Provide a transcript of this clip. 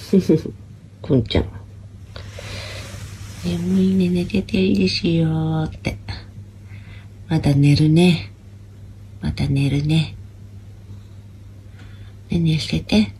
くんちゃん。眠いね、寝てていいですよって。まだ寝るね。まだ寝るね。ねねしてて。